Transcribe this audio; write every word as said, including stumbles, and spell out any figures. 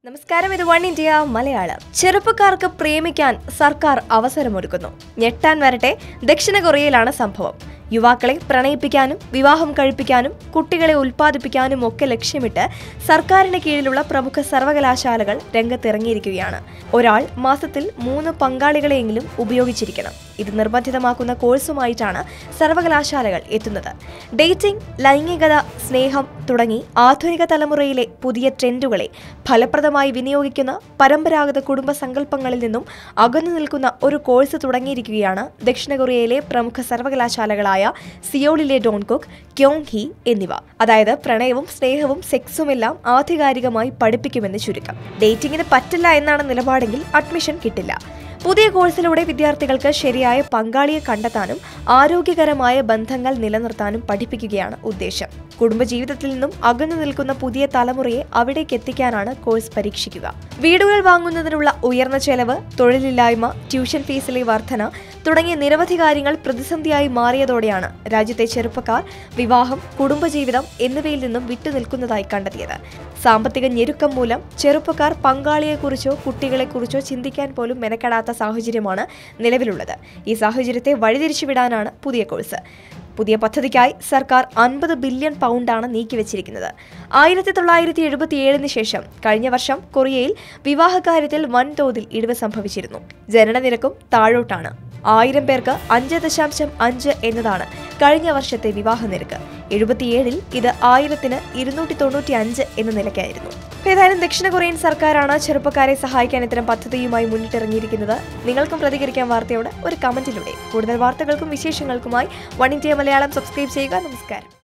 നമസ്കാരം, ഇത് one India Malayalam. ചെറുപ്പക്കാർക്ക് പ്രേമിക്കാൻ സർക്കാർ അവസരമൊരുക്കുന്നു. ഞെട്ടാൻ വരട്ടെ, ദക്ഷിണ കൊറിയയിലാണ് സംഭവം. യുവാക്കളെ പ്രണയിപ്പിക്കാനും വിവാഹം കഴിപ്പിക്കാനും കുട്ടികളെ ഉൽപ്പാദിപ്പിക്കാനും ഒക്കെ ലക്ഷ്യമിട്ട് സർക്കാരിന് കീഴിലുള്ള പ്രമുഖ സർവകലാശാലകൾ രംഗത്തിറങ്ങിയിരിക്കുകയാണ്. ഒരാൾ മാസത്തിൽ മൂന്ന് പങ്കാളികളെയെങ്കിലും ഉപയോഗിച്ചിരിക്കണം. ഇത് നിർബന്ധിതമാക്കുന്ന കോഴ്സുമായിട്ടാണ് സർവകലാശാലകൾ എത്തുന്നത്. ഡേറ്റിംഗ്, ലൈംഗികത, സ്നേഹം തുടങ്ങി ആധുനിക തലമുറയിലെ പുതിയ ട്രെൻഡുകളെ ഫലപ്രദമായി വിനിയോഗിക്കുന്ന പരമ്പരാഗത കുടുംബ സങ്കല്പങ്ങളിൽ നിന്നും അകന്നു നിൽക്കുന്ന ഒരു കോഴ്സ് തുടങ്ങിയിരിക്കുകയാണ് ദക്ഷിണ കൊറിയയിലെ പ്രമുഖ സർവകലാശാലകളായ സിയോളിലെ ഡോൺകുക്ക്, ക്യോങ്ഹി എന്നിവ. അതായത് പ്രണയവും സ്നേഹവും സെക്സുമെല്ലാം ആധികാരികമായി പഠിപ്പിക്കുമെന്ന് ചുരുക്കം. ഡേറ്റിംഗിന് പറ്റില്ല എന്നാണ് നിലപാടെങ്കിൽ അഡ്മിഷൻ കിട്ടില്ല. പുതിയ കോഴ്സിലൂടെ വിദ്യാർത്ഥികൾക്ക് ശരിയായ പങ്കാളിയെ കണ്ടെത്താനും ആരോഗ്യകരമായ ബന്ധങ്ങൾ നിലനിർത്താനും പഠിപ്പിക്കുകയാണ് ഉദ്ദേശം. കുടുംബജീവിതത്തിൽ നിന്നും അകന്നു നിൽക്കുന്ന പുതിയ തലമുറയെ അവിടേക്ക് എത്തിക്കാനാണ് കോഴ്സ് പരീക്ഷിക്കുക. വീടുകൾ വാങ്ങുന്നതിനുള്ള ഉയർന്ന ചെലവ്, തൊഴിലില്ലായ്മ, ട്യൂഷൻ ഫീസിലെ വർധന തുടങ്ങിയ നിരവധി കാര്യങ്ങൾ പ്രതിസന്ധിയായി മാറിയതോടെയാണ് രാജ്യത്തെ ചെറുപ്പക്കാർ വിവാഹം, കുടുംബജീവിതം എന്നിവയിൽ നിന്നും വിട്ടുനിൽക്കുന്നതായി കണ്ടെത്തിയത്. സാമ്പത്തിക ഞെരുക്കം മൂലം ചെറുപ്പക്കാർ പങ്കാളിയെക്കുറിച്ചോ കുട്ടികളെക്കുറിച്ചോ ചിന്തിക്കാൻ പോലും മെനക്കെടാത്ത സാഹചര്യമാണ് നിലവിലുള്ളത്. ഈ സാഹചര്യത്തെ വഴിതിരിച്ചുവിടാനാണ് പുതിയ കോഴ്സ്. പുതിയ പദ്ധതിക്കായി സർക്കാർ അൻപത് ബില്യൺ പൗണ്ടാണ് നീക്കിവച്ചിരിക്കുന്നത്. ആയിരത്തി തൊള്ളായിരത്തി എഴുപത്തിയേഴിന് ശേഷം കഴിഞ്ഞ വർഷം കൊറിയയിൽ വിവാഹകാര്യത്തിൽ വൻതോതിൽ ഇടിവ് സംഭവിച്ചിരുന്നു. ജനനനിരക്കും താഴോട്ടാണ്. ആയിരം പേർക്ക് അഞ്ച് ദശാംശം അഞ്ച് എന്നതാണ് കഴിഞ്ഞ വർഷത്തെ വിവാഹ നിരക്ക്. എഴുപത്തിയേഴിൽ ഇത് ആയിരത്തിന് ഇരുന്നൂറ്റി തൊണ്ണൂറ്റി അഞ്ച് എന്ന നിലയ്ക്കായിരുന്നു. ഏതായാലും ദക്ഷിണ കൊറിയൻ സർക്കാരാണ് ചെറുപ്പക്കാരെ സഹായിക്കാൻ ഇത്തരം പദ്ധതിയുമായി മുന്നിട്ടിറങ്ങിയിരിക്കുന്നത്. നിങ്ങൾക്കും പ്രതികരിക്കാൻ വാർത്തയോട് ഒരു കമന്റിലൂടെ. കൂടുതൽ വാർത്തകൾക്കും വിശേഷങ്ങൾക്കുമായി വൺ ഇന്ത്യ മലയാളം സബ്സ്ക്രൈബ് ചെയ്യുക. നമസ്കാരം.